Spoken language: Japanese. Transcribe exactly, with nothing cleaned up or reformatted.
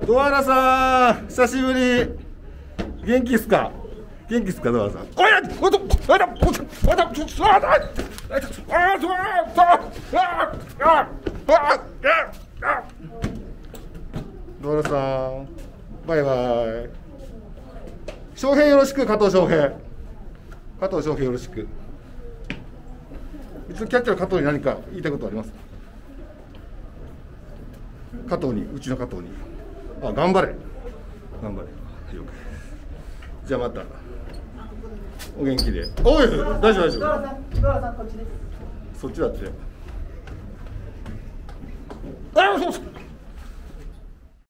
ドアラさん、久しぶり。元気っすか。元気っすか、ドアラさん。おや、おと、あら、おと、あら、あら、ああ、ドアラさん、バイバイ。翔平よろしく、加藤翔平。加藤翔平よろしく。うちのキャッチャーの加藤に何か言いたいことありますか。加藤に、うちの加藤に。あ、頑張れ。頑張れ。了解。じゃあまた。お元気で。おい、大丈夫大丈夫。 ドアラさん、ドアラさんこっちです。 そっちだって。あ、そうそう。